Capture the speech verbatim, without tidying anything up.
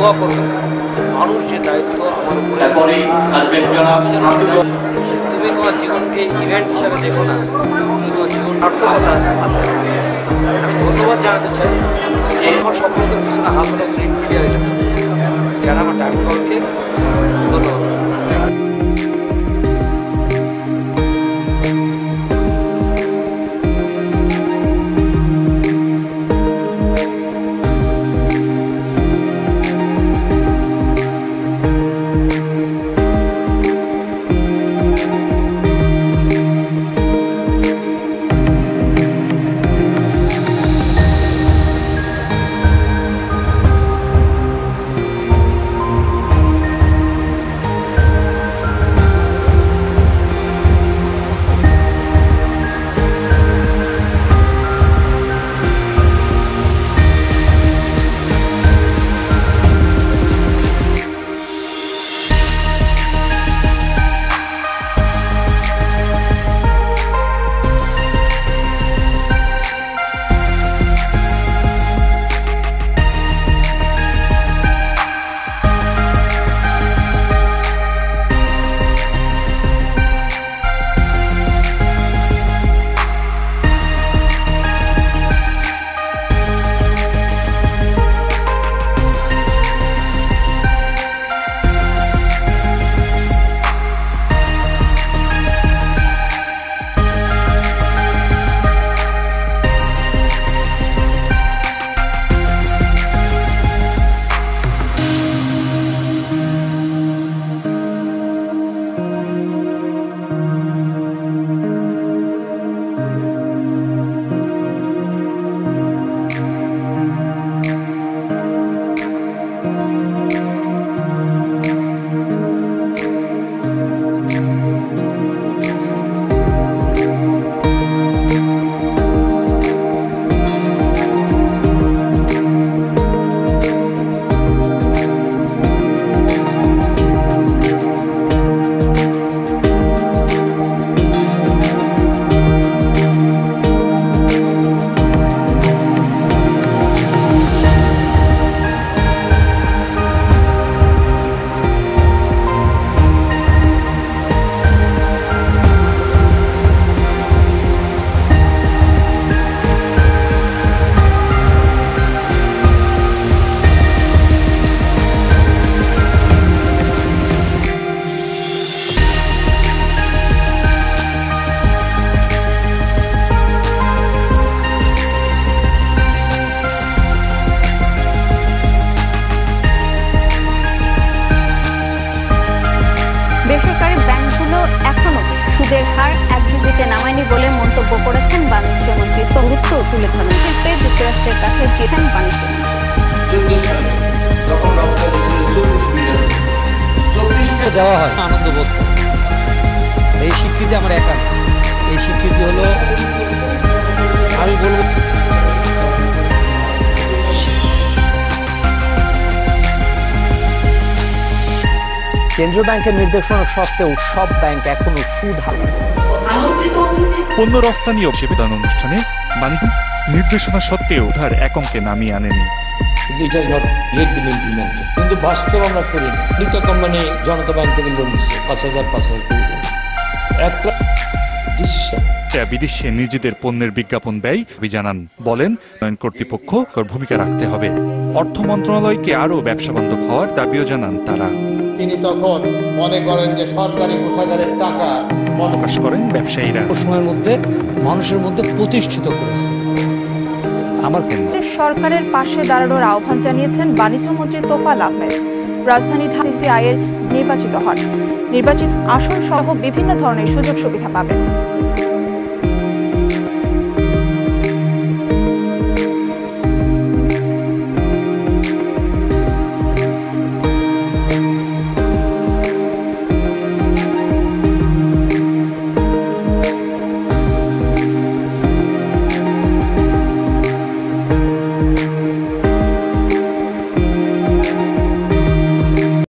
দোয়া করবেন, মানুষ যে দায়িত্ব আমার উপরে, তুমি তোমার জীবনকে ইভেন্ট হিসাবে দেখো না, তুমি তোমার জীবন সার্থকতা আজকে পেয়েছি। আমি ধন্যবাদ জানাতে চাই যে আমার সফলতার পিছনে হাত হলো প্রিন্ট মিডিয়া, এটা যারা আমার টাইম কলকে ধন্যবাদ। বেসরকারি ব্যাংকগুলো এখনো সুদের হার এক ডিজিটে নামায়নি বলে মন্তব্য করেছেন বাণিজ্যমন্ত্রী। গুরুত্ব তুলে ধরেন শিল্পে যুক্তরাষ্ট্রের কাছে গিয়েছেন বাণিজ্যমন্ত্রী। দেওয়া হয় আনন্দ বোধ, এই স্বীকৃতি আমার একা, এই স্বীকৃতি হলো আমি বলবো কেন্দ্রীয় ব্যাংকের নির্দেশনা সত্ত্বেও সব ব্যাংক এখনো সুদ হার। পণ্য রফতানি ও সেবাদান অনুষ্ঠানে বাণিজ্য নির্দেশনা সত্ত্বেও ধার এক অঙ্কে নামিয়ে আনেনি। কিন্তু বাস্তব আমরা করি নিকা কোম্পানি জনতা ব্যাংক থেকে লোন দিচ্ছে পাঁচ হাজার পাঁচ হাজার একটা ডিসিশন। বিদেশে নিজেদের পণ্যের বিজ্ঞাপন ব্যয় জানান, বলেন কর্তৃপক্ষ ভূমিকা রাখতে হবে। অর্থ মন্ত্রণালয়কে আরো ব্যবসা বান্ধব হওয়ার দাবিও জানান তারা। তিনি তখন মনে করেন যে সরকারি কোষাগারের টাকা প্রকাশ করেন ব্যবসায়ীরা সময়ের মধ্যে মানুষের মধ্যে প্রতিষ্ঠিত করেছে। আমার সরকারের পাশে দাঁড়ানোর আহ্বান জানিয়েছেন বাণিজ্যমন্ত্রী তোফায়েল আহমেদ। রাজধানী ঢাকা সিআই এর নির্বাচিত হন, নির্বাচিত আসন সহ বিভিন্ন ধরনের সুযোগ সুবিধা পাবেন।